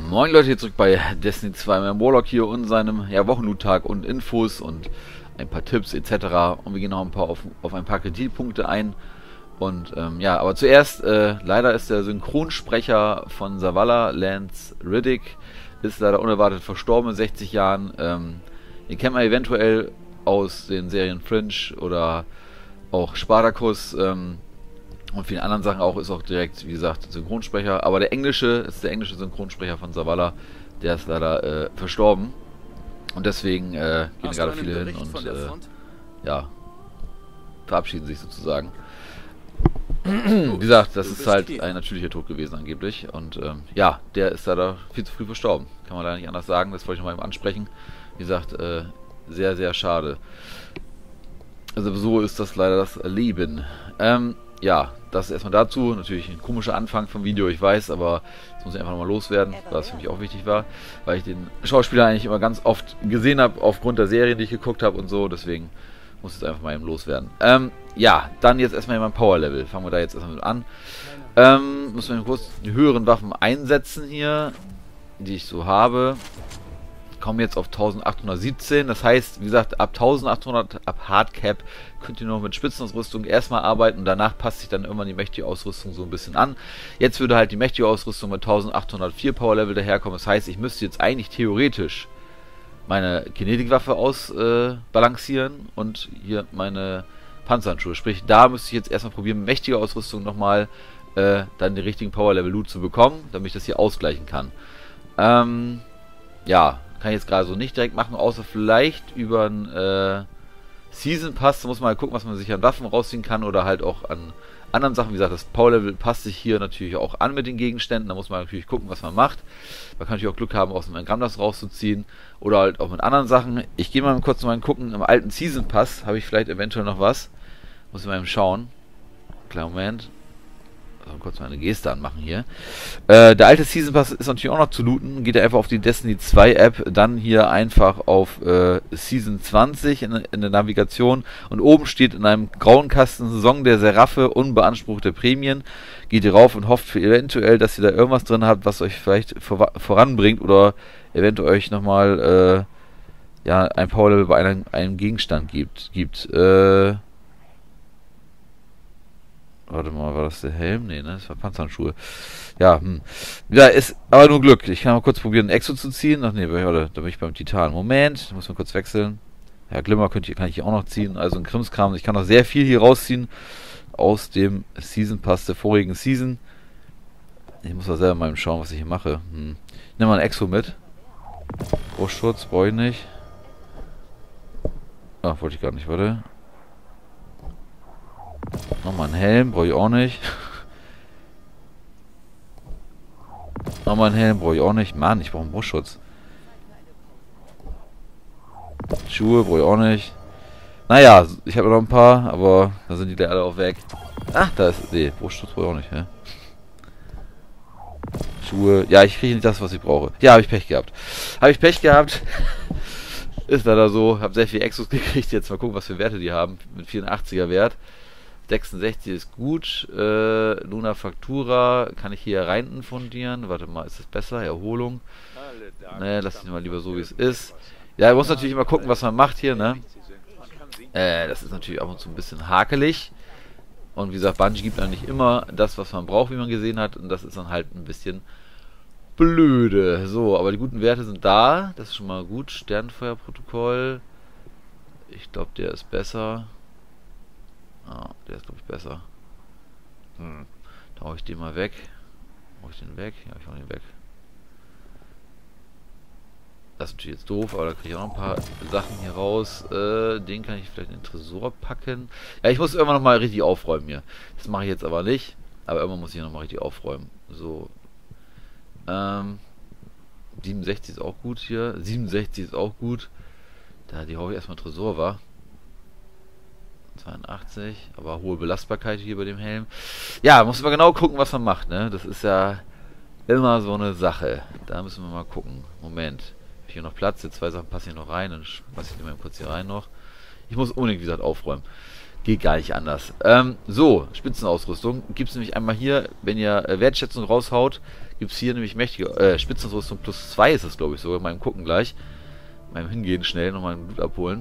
Moin Leute, hier zurück bei Destiny 2, mit Warlock hier und seinem Wochenloot-Tag und Infos und ein paar Tipps etc. Und wir gehen noch auf ein paar Kreditpunkte ein. Und aber zuerst, leider ist der Synchronsprecher von Zavala, Lance Riddick, ist leider unerwartet verstorben in 60 Jahren. Den kennt man eventuell aus den Serien Fringe oder auch Spartacus, und vielen anderen Sachen auch, ist auch direkt, wie gesagt, Synchronsprecher. Aber der englische Synchronsprecher von Zavala, der ist leider verstorben. Und deswegen gehen gerade viele hin und verabschieden sich sozusagen. Wie gesagt, das ist halt ein natürlicher Tod gewesen angeblich. Und der ist leider viel zu früh verstorben. Kann man leider nicht anders sagen, das wollte ich nochmal eben ansprechen. Wie gesagt, sehr, sehr schade. Also so ist das leider das Leben. Das erstmal dazu. Natürlich ein komischer Anfang vom Video, ich weiß, aber das muss ich einfach nochmal loswerden, weil es für mich auch wichtig war, weil ich den Schauspieler eigentlich immer ganz oft gesehen habe, aufgrund der Serien, die ich geguckt habe und so, deswegen muss ich es einfach mal eben loswerden. Dann jetzt erstmal mein Power-Level. Fangen wir da jetzt erstmal mit an. Müssen wir kurz die höheren Waffen einsetzen hier, die ich so habe. Kommen jetzt auf 1817, das heißt, wie gesagt, ab 1800, ab Hardcap, könnt ihr noch mit Spitzenausrüstung erstmal arbeiten und danach passt sich dann irgendwann die mächtige Ausrüstung so ein bisschen an. Jetzt würde halt die mächtige Ausrüstung mit 1804 Power Level daherkommen, das heißt, ich müsste jetzt eigentlich theoretisch meine Kinetikwaffe ausbalancieren und hier meine Panzerhandschuhe, sprich, da müsste ich jetzt erstmal probieren, mit mächtiger Ausrüstung nochmal dann den richtigen Power Level Loot zu bekommen, damit ich das hier ausgleichen kann. Kann ich jetzt gerade so nicht direkt machen, außer vielleicht über einen Season Pass. Da muss man halt gucken, was man sich an Waffen rausziehen kann oder halt auch an anderen Sachen. Wie gesagt, das Power Level passt sich hier natürlich auch an mit den Gegenständen. Da muss man natürlich gucken, was man macht. Man kann natürlich auch Glück haben, aus einem Gramm das rauszuziehen oder halt auch mit anderen Sachen. Ich gehe mal kurz mal gucken. Im alten Season Pass habe ich vielleicht eventuell noch was. Muss ich mal eben schauen. Kleinen Moment. Kurz mal eine Geste anmachen hier. Der alte Season Pass ist natürlich auch noch zu looten. Geht ihr einfach auf die Destiny 2 App, dann hier einfach auf Season 20 in der Navigation und oben steht in einem grauen Kasten Saison der Seraphe unbeanspruchte Prämien. Geht ihr rauf und hofft für eventuell, dass ihr da irgendwas drin habt, was euch vielleicht voranbringt oder eventuell euch nochmal ein Power Level bei einem Gegenstand gibt. Warte mal, war das der Helm? Nee, ne? Das war Panzerhandschuhe. Ja, ist aber nur Glück. Ich kann mal kurz probieren, einen Exo zu ziehen. Ach nee, da bin ich beim Titan. Moment, muss mal kurz wechseln. Ja, Glimmer kann ich hier auch noch ziehen. Also ein Krimskram. Ich kann noch sehr viel hier rausziehen aus dem Season Pass der vorigen Season. Ich muss da selber mal schauen, was ich hier mache. Nimm mal ein Exo mit. Brustschutz brauche ich nicht. Ach, wollte ich gar nicht, warte. Nochmal einen Helm, brauche ich auch nicht. Nochmal einen Helm, brauche ich auch nicht. Mann, ich brauche einen Brustschutz. Schuhe brauche ich auch nicht. Naja, ich habe noch ein paar, aber da sind die alle auch weg. Ach, da ist... Nee, Brustschutz brauche ich auch nicht, ja. Schuhe... Ja, ich kriege nicht das, was ich brauche. Ja, habe ich Pech gehabt. Ist leider so. Habe sehr viel Exos gekriegt. Jetzt mal gucken, was für Werte die haben. Mit 84er Wert. 66 ist gut. Luna Factura kann ich hier rein infundieren. Warte mal, ist das besser? Erholung. Ne, lass ich mal lieber so, wie es ist. Ja, man muss natürlich immer gucken, was man macht hier, ne? Das ist natürlich ab und zu ein bisschen hakelig. Und wie gesagt, Bungie gibt dann nicht immer das, was man braucht, wie man gesehen hat. Und das ist dann halt ein bisschen blöde. So, aber die guten Werte sind da. Das ist schon mal gut. Sternenfeuerprotokoll. Ich glaube, der ist besser. Der ist, glaube ich, besser. Da hau ich den mal weg. Hau ich den weg? Ja, ich hau den weg. Das ist natürlich jetzt doof, aber da kriege ich auch noch ein paar Sachen hier raus. Den kann ich vielleicht in den Tresor packen. Ja, ich muss irgendwann nochmal richtig aufräumen hier. Das mache ich jetzt aber nicht. Aber irgendwann muss ich nochmal richtig aufräumen. So. 67 ist auch gut hier. 67 ist auch gut. Die hau ich erstmal Tresor, war. 82, aber hohe Belastbarkeit hier bei dem Helm. Ja, muss man genau gucken, was man macht, ne? Das ist ja immer so eine Sache. Da müssen wir mal gucken. Moment. Habe ich hier noch Platz? Jetzt 2 Sachen passen hier noch rein. Dann passe ich die mal kurz hier rein noch. Ich muss unbedingt, wie gesagt, aufräumen. Geht gar nicht anders. So, Spitzenausrüstung. Gibt es nämlich einmal hier, wenn ihr Wertschätzung raushaut, gibt es hier nämlich mächtige Spitzenausrüstung plus 2 ist das, glaube ich, sogar. Beim Gucken gleich. Beim Hingehen schnell nochmal ein Blut abholen.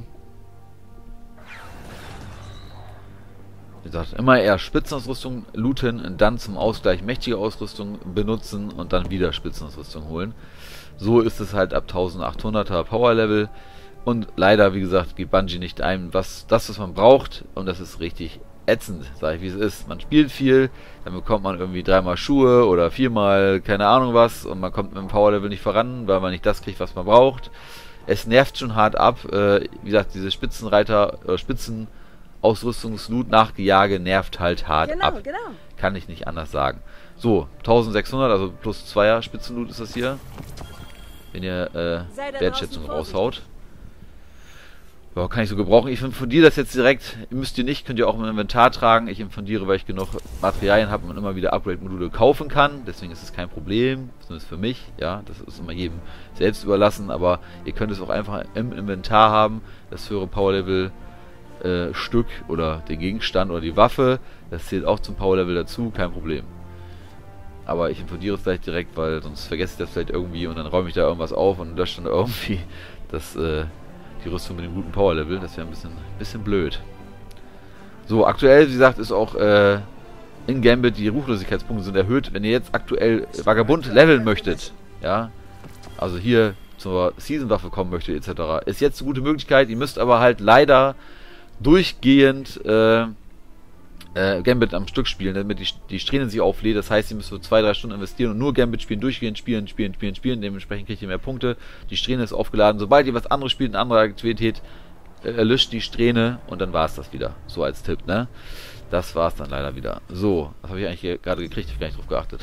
Wie gesagt, immer eher Spitzenausrüstung looten, dann zum Ausgleich mächtige Ausrüstung benutzen und dann wieder Spitzenausrüstung holen. So ist es halt ab 1800er Power Level. Und leider, wie gesagt, gibt Bungie nicht ein, was man braucht. Und das ist richtig ätzend, sage ich, wie es ist. Man spielt viel, dann bekommt man irgendwie 3-mal Schuhe oder 4-mal keine Ahnung was. Und man kommt mit dem Power Level nicht voran, weil man nicht das kriegt, was man braucht. Es nervt schon hart ab. Wie gesagt, diese Spitzenreiter oder Spitzenausrüstungsloot nachgejage nervt halt hart ab. Genau. Kann ich nicht anders sagen. So, 1600, also plus 2er Spitzenloot ist das hier. Wenn ihr Wertschätzung raushaut. Ja, kann ich so gebrauchen. Ich infundiere das jetzt direkt. Müsst ihr nicht, könnt ihr auch im Inventar tragen. Ich infundiere, weil ich genug Materialien habe und immer wieder Upgrade-Module kaufen kann. Deswegen ist es kein Problem. Zumindest für mich. Ja, das ist immer jedem selbst überlassen. Aber ihr könnt es auch einfach im Inventar haben. Das höhere Power-Level Stück oder den Gegenstand oder die Waffe. Das zählt auch zum Power-Level dazu. Kein Problem. Aber ich infundiere es gleich direkt, weil sonst vergesse ich das vielleicht irgendwie und dann räume ich da irgendwas auf und lösche dann irgendwie das die Rüstung mit dem guten Power-Level. Das wäre ein bisschen blöd. So, aktuell, wie gesagt, ist auch in Gambit die Ruchlosigkeitspunkte sind erhöht. Wenn ihr jetzt aktuell Vagabund leveln möchtet, ja, also hier zur Season-Waffe kommen möchtet, etc., ist jetzt eine gute Möglichkeit. Ihr müsst aber halt leider durchgehend Gambit am Stück spielen, damit die Strähne sich auflädt. Das heißt, ihr müsst so 2-3 Stunden investieren und nur Gambit spielen, durchgehend spielen. Dementsprechend kriegt ihr mehr Punkte. Die Strähne ist aufgeladen. Sobald ihr was anderes spielt, eine andere Aktivität, löscht die Strähne und dann war es das wieder. So als Tipp, ne? Das war es dann leider wieder. So, was habe ich eigentlich hier gerade gekriegt? Ich habe gar nicht drauf geachtet.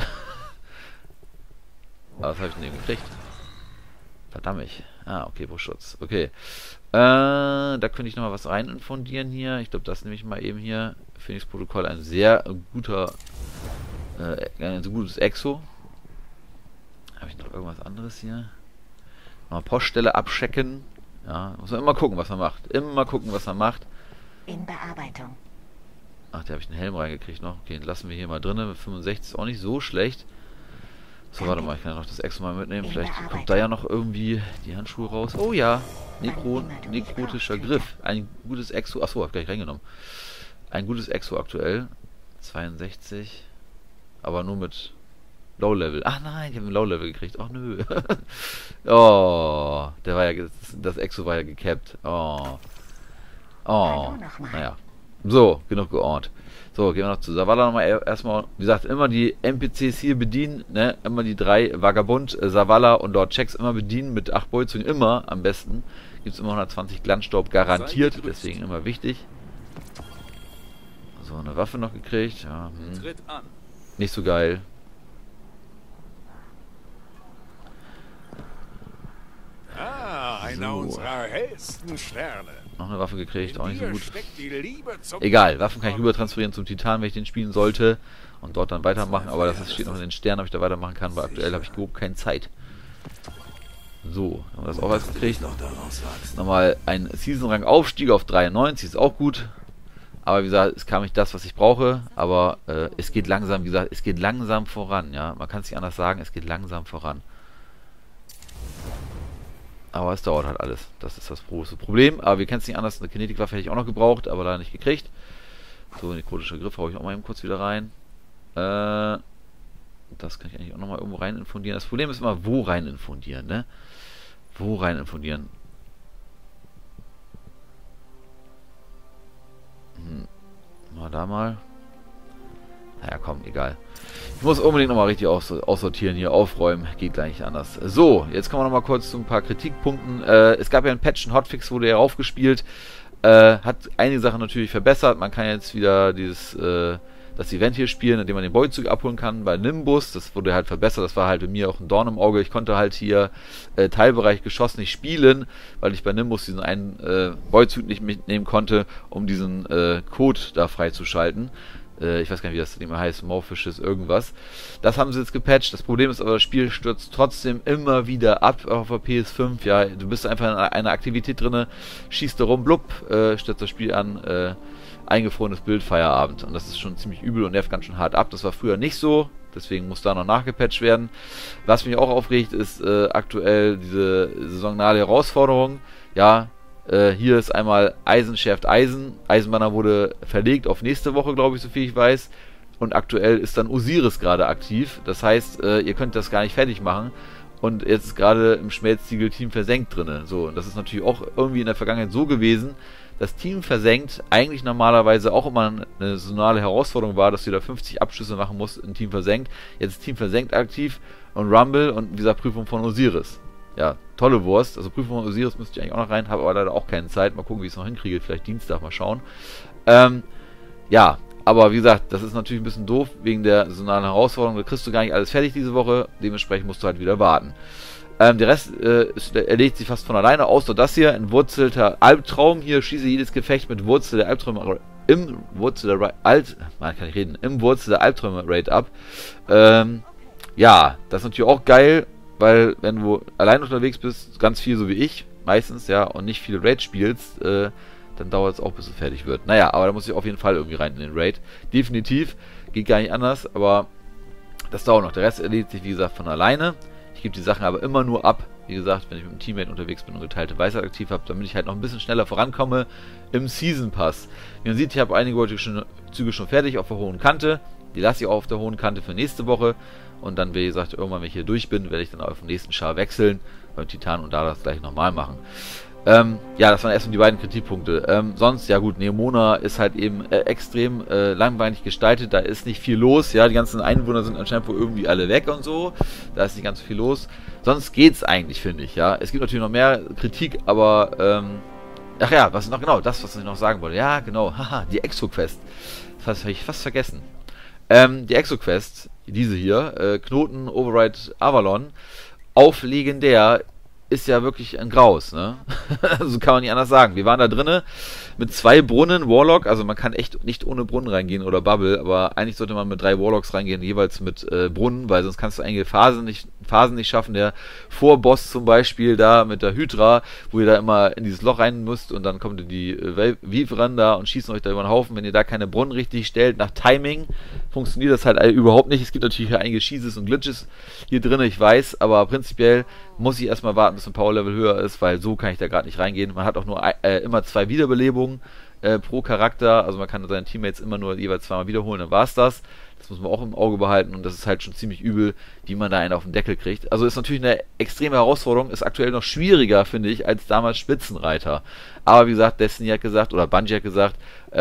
Was habe ich denn eben gekriegt? Verdammt. Ah, okay, Brustschutz. Okay. Da könnte ich nochmal was rein infundieren hier. Ich glaube, das nehme ich mal eben hier. Phoenix-Protokoll, ein sehr guter, ein so gutes Exo. Habe ich noch irgendwas anderes hier? Mal Poststelle abchecken. Ja, muss man immer gucken, was man macht. Immer gucken, was man macht. In Bearbeitung. Ach, da habe ich einen Helm reingekriegt noch. Okay, den lassen wir hier mal drin. Mit 65 ist auch nicht so schlecht. So, warte mal, ich kann ja noch das Exo mal mitnehmen. Vielleicht kommt da ja noch irgendwie die Handschuhe raus. Oh ja, nekrotischer Griff. Ein gutes Exo. Achso, hab ich gleich reingenommen. Ein gutes Exo aktuell. 62. Aber nur mit Low-Level. Ach nein, ich habe ein Low-Level gekriegt. Ach nö. Oh, der war ja, das Exo war ja gecapped. Oh. Oh. Naja. So, genug geordnet. So, gehen wir noch zu Zavala nochmal. Erstmal, wie gesagt, immer die NPCs hier bedienen, ne? Immer die 3 Vagabund, Zavala und Lord Checks immer bedienen mit 8 Beuzungen. Immer am besten. Gibt es immer 120 Glanzstaub garantiert, deswegen immer wichtig. So, eine Waffe noch gekriegt. Ja, nicht so geil. Einer unserer hellsten Sterne. Noch eine Waffe gekriegt, auch nicht so gut. Egal, Waffen kann ich rüber transferieren zum Titan, wenn ich den spielen sollte. Und dort dann weitermachen, aber das steht noch in den Sternen, ob ich da weitermachen kann, weil aktuell habe ich überhaupt keine Zeit. So, haben wir das auch alles gekriegt. Nochmal ein Season-Rang Aufstieg auf 93, ist auch gut. Aber wie gesagt, es kam nicht das, was ich brauche. Aber es geht langsam, wie gesagt, es geht langsam voran. Ja, man kann es nicht anders sagen, es geht langsam voran. Aber es dauert halt alles. Das ist das große Problem. Aber wir kennen es nicht anders. Eine Kinetikwaffe hätte ich auch noch gebraucht, aber leider nicht gekriegt. So, ein nekrotischer Griff haue ich auch mal eben kurz wieder rein. Das kann ich eigentlich auch nochmal irgendwo rein infundieren. Das Problem ist immer, wo rein infundieren, ne? Wo rein infundieren? Mal da mal. Naja, komm, egal. Ich muss unbedingt nochmal richtig aussortieren hier, aufräumen. Geht gleich nicht anders. So, jetzt kommen wir nochmal kurz zu ein paar Kritikpunkten. Es gab ja einen Patch, einen Hotfix, wurde ja raufgespielt. Hat einige Sachen natürlich verbessert. Man kann jetzt wieder das Event hier spielen, indem man den Beuzug abholen kann bei Nimbus. Das wurde halt verbessert. Das war halt bei mir auch ein Dorn im Auge. Ich konnte halt hier Teilbereich Geschoss nicht spielen, weil ich bei Nimbus diesen einen Beuzug nicht mitnehmen konnte, um diesen Code da freizuschalten. Ich weiß gar nicht, wie das immer heißt, Morphisches irgendwas. Das haben sie jetzt gepatcht. Das Problem ist aber, das Spiel stürzt trotzdem immer wieder ab auf der PS5. Ja, du bist einfach in einer Aktivität drin, schießt da rum, blub, stürzt das Spiel an eingefrorenes Bild Feierabend. Und das ist schon ziemlich übel und nervt ganz schön hart ab. Das war früher nicht so, deswegen muss da noch nachgepatcht werden. Was mich auch aufregt, ist aktuell diese saisonale Herausforderung. Ja, hier ist einmal Eisen schärft Eisen. Eisenbanner wurde verlegt auf nächste Woche, glaube ich, so viel ich weiß. Und aktuell ist dann Osiris gerade aktiv. Das heißt, ihr könnt das gar nicht fertig machen. Und jetzt ist gerade im Schmelztiegel-Team versenkt drin. So, und das ist natürlich auch irgendwie in der Vergangenheit so gewesen, dass Team versenkt eigentlich normalerweise auch immer eine saisonale Herausforderung war, dass du da 50 Abschlüsse machen musst in Team versenkt. Jetzt ist Team versenkt aktiv und Rumble und wie gesagt Prüfung von Osiris. Ja, tolle Wurst. Also Prüfung von Osiris müsste ich eigentlich auch noch rein, habe aber leider auch keine Zeit. Mal gucken, wie ich es noch hinkriege. Vielleicht Dienstag, mal schauen. Ja, aber wie gesagt, das ist natürlich ein bisschen doof wegen der saisonalen Herausforderung. Da kriegst du gar nicht alles fertig diese Woche. Dementsprechend musst du halt wieder warten. Der Rest erledigt sich fast von alleine, außer das hier, ein wurzelter Albtraum. Hier schieße jedes Gefecht mit Wurzel der Albträume im Wurzel der Albträume Raid ab. Ja, das ist natürlich auch geil, weil wenn du allein unterwegs bist, ganz viel so wie ich, meistens, ja, und nicht viele Raids spielst, dann dauert es auch, bis es fertig wird. Naja, aber da muss ich auf jeden Fall irgendwie rein in den Raid. Definitiv, geht gar nicht anders, aber das dauert noch. Der Rest erledigt sich, wie gesagt, von alleine. Ich gebe die Sachen aber immer nur ab, wie gesagt, wenn ich mit einem Teammate unterwegs bin und geteilte Weisheit aktiv habe, damit ich halt noch ein bisschen schneller vorankomme im Season Pass. Wie man sieht, ich habe einige Züge schon fertig auf der hohen Kante. Die lasse ich auch auf der hohen Kante für nächste Woche. Und dann, wie gesagt, irgendwann, wenn ich hier durch bin, werde ich dann auf den nächsten Char wechseln, beim Titan und da das gleich nochmal machen. Ja, das waren erstmal die beiden Kritikpunkte. Sonst, ja gut, Neomona ist halt eben extrem langweilig gestaltet, da ist nicht viel los, ja, die ganzen Einwohner sind anscheinend wohl irgendwie alle weg und so, da ist nicht ganz so viel los. Sonst geht's eigentlich, finde ich, ja. Es gibt natürlich noch mehr Kritik, aber, ach ja, was noch genau, das, was ich noch sagen wollte. Ja, genau, haha, die Exo-Quest. Das habe ich fast vergessen. Die Exo-Quest, diese hier, Knoten, Override, Avalon, auf legendär, ist ja wirklich ein Graus, ne? So kann man nicht anders sagen. Wir waren da drinnen mit 2 Brunnen, Warlock, also man kann echt nicht ohne Brunnen reingehen oder Bubble, aber eigentlich sollte man mit 3 Warlocks reingehen, jeweils mit Brunnen, weil sonst kannst du einige Phasen nicht schaffen. Der Vorboss zum Beispiel da mit der Hydra, wo ihr da immer in dieses Loch rein müsst und dann kommt die Vivran da und schießen euch da über den Haufen. Wenn ihr da keine Brunnen richtig stellt, nach Timing, funktioniert das halt überhaupt nicht. Es gibt natürlich hier einige Cheeses und Glitches hier drin, ich weiß, aber prinzipiell muss ich erstmal warten, bis ein Power-Level höher ist, weil so kann ich da gerade nicht reingehen. Man hat auch nur immer 2 Wiederbelebungen pro Charakter, also man kann seine Teammates immer nur jeweils 2-mal wiederholen, dann war's das. Das muss man auch im Auge behalten und das ist halt schon ziemlich übel, wie man da einen auf den Deckel kriegt. Also ist natürlich eine extreme Herausforderung, ist aktuell noch schwieriger, finde ich, als damals Spitzenreiter. Aber wie gesagt, Destiny hat gesagt, oder Bungie hat gesagt,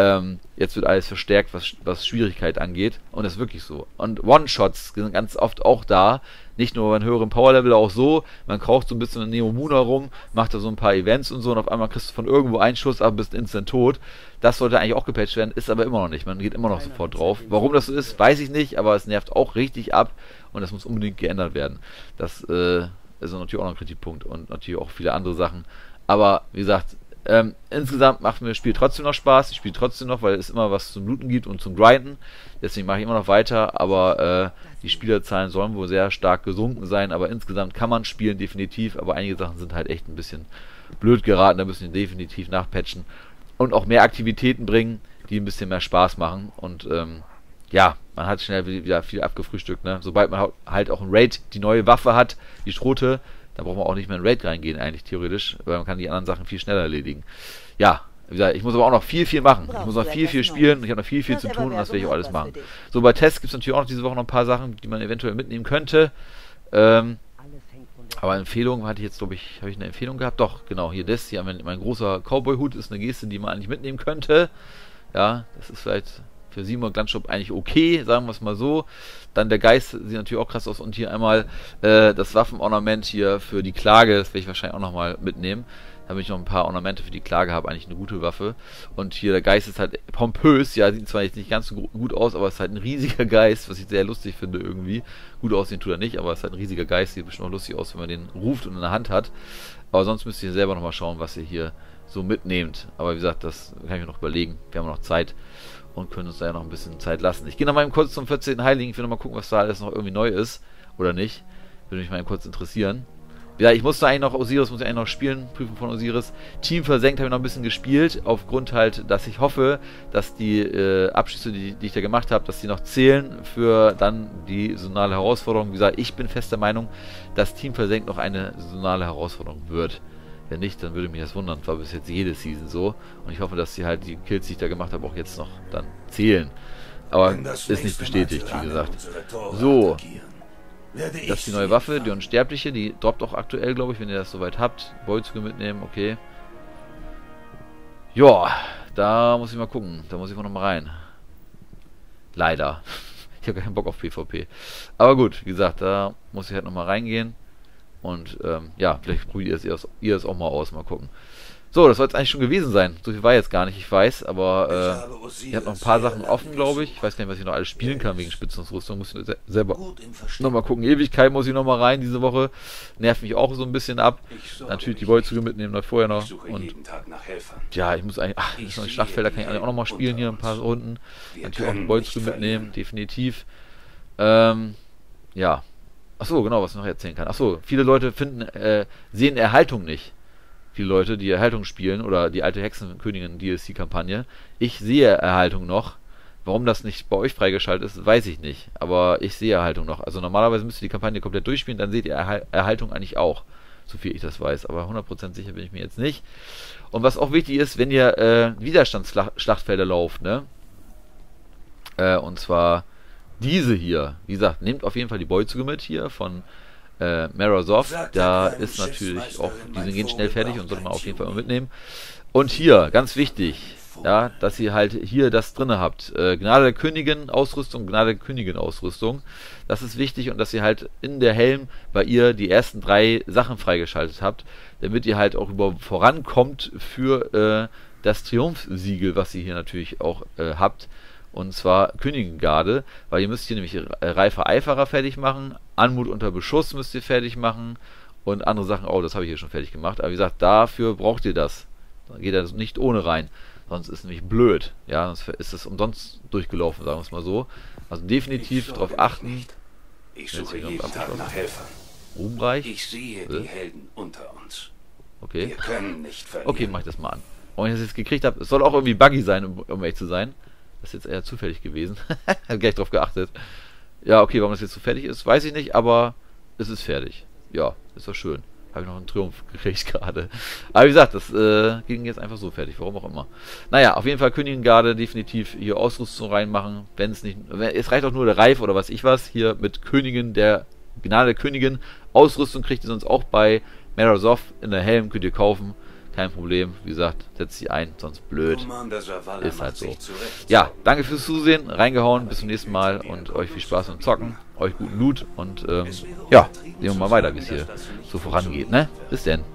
jetzt wird alles verstärkt, was Schwierigkeit angeht. Und das ist wirklich so. Und One-Shots sind ganz oft auch da. Nicht nur bei einem höheren Power-Level, auch so. Man kraucht so ein bisschen in Neomuna rum, macht da so ein paar Events und so und auf einmal kriegst du von irgendwo einen Schuss ab, bist instant tot. Das sollte eigentlich auch gepatcht werden, ist aber immer noch nicht. Man geht immer noch sofort drauf. Warum das so ist, weiß ich nicht, aber es nervt auch richtig ab und das muss unbedingt geändert werden. Das ist natürlich auch noch ein Kritikpunkt und natürlich auch viele andere Sachen. Aber wie gesagt, insgesamt macht mir das Spiel trotzdem noch Spaß. Ich spiele trotzdem noch, weil es immer was zum Looten gibt und zum Grinden. Deswegen mache ich immer noch weiter, aber die Spielerzahlen sollen wohl sehr stark gesunken sein, aber insgesamt kann man spielen, definitiv, aber einige Sachen sind halt echt ein bisschen blöd geraten, da müssen wir definitiv nachpatchen und auch mehr Aktivitäten bringen, die ein bisschen mehr Spaß machen und ja, man hat schnell wieder viel abgefrühstückt, ne? Sobald man halt auch ein Raid die neue Waffe hat, die Schrote, da braucht man auch nicht mehr in Raid reingehen eigentlich theoretisch, weil man kann die anderen Sachen viel schneller erledigen. Ja, wie gesagt, ich muss aber auch noch viel machen. Ich muss noch viel spielen und ich habe noch viel zu tun und das werde ich auch alles machen. So, bei Tests gibt es natürlich auch noch diese Woche noch ein paar Sachen, die man eventuell mitnehmen könnte. Aber Empfehlungen hatte ich jetzt, glaube ich, habe ich eine Empfehlung gehabt? Doch, genau, hier das. Hier mein großer Cowboy-Hut ist eine Geste, die man eigentlich mitnehmen könnte. Ja, das ist vielleicht für Simon Glanzshop eigentlich okay, sagen wir es mal so. Dann der Geist sieht natürlich auch krass aus und hier einmal das Waffenornament hier für die Klage, das werde ich wahrscheinlich auch nochmal mitnehmen. Damit ich noch ein paar Ornamente für die Klage habe, eigentlich eine gute Waffe. Und hier der Geist ist halt pompös, ja, sieht zwar jetzt nicht ganz so gut aus, aber es ist halt ein riesiger Geist, was ich sehr lustig finde irgendwie. Gut aussehen tut er nicht, aber es ist halt ein riesiger Geist, sieht bestimmt auch lustig aus, wenn man den ruft und in der Hand hat. Aber sonst müsst ihr selber nochmal schauen, was ihr hier so mitnehmt. Aber wie gesagt, das kann ich mir noch überlegen. Wir haben noch Zeit und können uns da ja noch ein bisschen Zeit lassen. Ich gehe noch mal kurz zum 14. Heiligen. Ich will noch mal gucken, was da alles noch irgendwie neu ist oder nicht. Würde mich mal kurz interessieren. Ja, ich musste eigentlich noch, Osiris muss ich eigentlich noch spielen, Prüfung von Osiris. Team versenkt habe ich noch ein bisschen gespielt, aufgrund halt, dass ich hoffe, dass die Abschlüsse, die ich da gemacht habe, dass die noch zählen für dann die saisonale Herausforderung. Wie gesagt, ich bin fest der Meinung, dass Team versenkt noch eine saisonale Herausforderung wird. Wenn nicht, dann würde mich das wundern, das war bis jetzt jede Season so. Und ich hoffe, dass die halt die Kills, die ich da gemacht habe, auch jetzt noch dann zählen. Aber ist nicht bestätigt, wie gesagt. So. Das ist die neue Waffe, die Unsterbliche, die droppt auch aktuell, glaube ich, wenn ihr das soweit habt. Beutezüge mitnehmen, okay. Ja, da muss ich mal gucken. Da muss ich noch mal rein. Leider. Ich habe keinen Bock auf PvP. Aber gut, wie gesagt, da muss ich halt noch mal reingehen. Und ja, vielleicht probiert ihr es auch mal aus, mal gucken. So, das soll jetzt eigentlich schon gewesen sein. So viel war jetzt gar nicht, ich weiß, aber ihr habt noch ein paar Sachen offen, glaube ich. Ich weiß gar nicht, was ich noch alles spielen kann wegen Spitzenrüstung. Muss ich selber nochmal gucken. Ewigkeit muss ich nochmal rein diese Woche. Nervt mich auch so ein bisschen ab. Natürlich die Beutezüge mitnehmen, noch vorher noch. Und ja, ich muss eigentlich, das ist noch die Schlachtfelder, kann ich auch nochmal spielen hier, ein paar Runden. Natürlich auch die Beutezüge mitnehmen, definitiv. Ja. Achso, genau, was ich noch erzählen kann. Achso, viele Leute sehen Erhaltung nicht. Viele Leute, die Erhaltung spielen, oder die alte Hexenkönigin DLC-Kampagne. Ich sehe Erhaltung noch. Warum das nicht bei euch freigeschaltet ist, weiß ich nicht. Aber ich sehe Erhaltung noch. Also normalerweise müsst ihr die Kampagne komplett durchspielen, dann seht ihr Erhaltung eigentlich auch. So viel ich das weiß. Aber 100% sicher bin ich mir jetzt nicht. Und was auch wichtig ist, wenn ihr Widerstandsschlachtfelder lauft, ne? Und zwar diese hier. Wie gesagt, nehmt auf jeden Fall die Beutezüge mit hier von Marozov, da ist natürlich auch, die gehen schnell fertig und sollte man auf jeden Fall mal mitnehmen. Und hier, ganz wichtig, ja, dass ihr halt hier das drinne habt. Gnade der Königin Ausrüstung, Gnade der Königin Ausrüstung. Das ist wichtig und dass ihr halt in der Helm bei ihr die ersten 3 Sachen freigeschaltet habt, damit ihr halt auch vorankommt für das Triumphsiegel, was ihr hier natürlich auch habt. Und zwar Königingarde, weil ihr müsst hier nämlich reifer Eiferer fertig machen, Anmut unter Beschuss müsst ihr fertig machen und andere Sachen auch, das habe ich hier schon fertig gemacht. Aber wie gesagt, dafür braucht ihr das. Da geht ihr nicht ohne rein, sonst ist es nämlich blöd. Ja, sonst ist es umsonst durchgelaufen, sagen wir es mal so. Also definitiv darauf achten. Ich suche jeden Tag nach Helfern. Ruhmreich. Ich sehe die Helden unter uns. Okay. Wir können nicht verlieren. Okay, mach ich das mal an. Und wenn ich das jetzt gekriegt habe, es soll auch irgendwie buggy sein, um echt zu sein. Das ist jetzt eher zufällig gewesen. Hab gleich drauf geachtet. Ja, okay, warum das jetzt so fertig ist, weiß ich nicht, aber es ist fertig. Ja, ist doch schön. Habe ich noch einen Triumph gekriegt gerade. Aber wie gesagt, das ging jetzt einfach so fertig, warum auch immer. Naja, auf jeden Fall Königingarde definitiv hier Ausrüstung reinmachen. Wenn es nicht, es reicht auch nur der Reif oder was ich was. Hier mit Königin, der Gnade der Königin. Ausrüstung kriegt ihr sonst auch bei Marozov in der Helm, könnt ihr kaufen. Kein Problem, wie gesagt, setzt sie ein, sonst blöd. Ist halt so. Ja, danke fürs Zusehen, reingehauen, bis zum nächsten Mal und euch viel Spaß beim Zocken, euch guten Loot und ja, sehen wir mal weiter, wie es hier so vorangeht, ne? Bis denn.